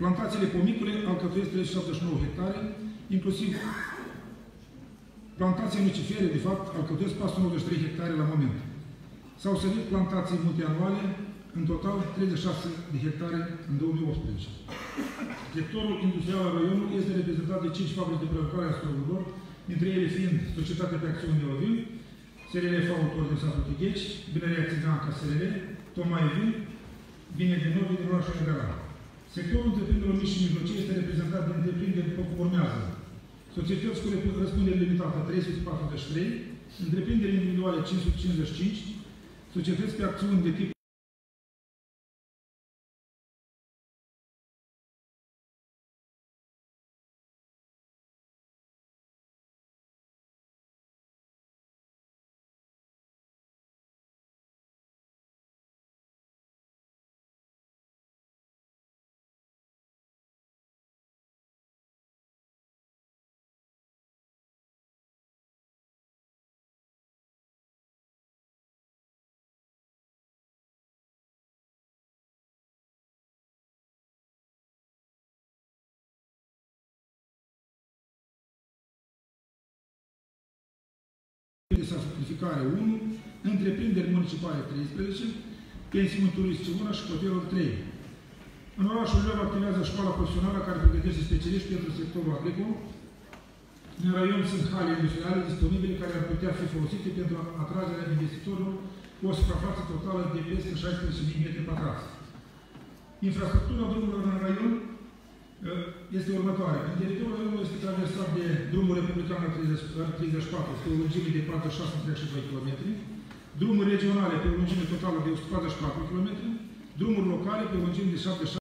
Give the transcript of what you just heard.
Plantațiile pomicule alcătuiesc 379 hectare, inclusiv plantații nucifere, de fapt, alcătuiesc 493 hectare la moment. S-au sădit plantații multianuale, în total 36 de hectare în 2018. Sectorul industrial al raionului este reprezentat de 5 fabrici de prelucrare a străgurilor, dintre ele fiind Societatea pe Acțiuni de Oviu, SRL Fautor din satul Tigheci, Binăria Țiganca SRL, Tocmai Vin, Bine de Novi din orașul Negaran. Sectorul întreprinderilor mici și mijlocii este reprezentat de întreprinderi după cum urmează. Societăți cu răspundere limitată 343, întreprinderi individuale 555, societăți pe acțiuni de tip de sacrificare 1, întreprinderi municipale 13, pensiuni turistice 1 și hotelul 3. În orașul Leu activează școala profesională care pregătește specialiști pentru sectorul agricol. În raion sunt hale industriale disponibile care ar putea fi folosite pentru atragerea investitorilor cu o suprafață totală de peste 16.000 m². Infrastructura drumurilor în raion este următoarea. În teritoriul raiονului este traversat de drumul republican 34 pe o lungime de 46,2 km, drumuri regionale pe o lungime totală de 144 km, drumuri locale pe o lungime de 77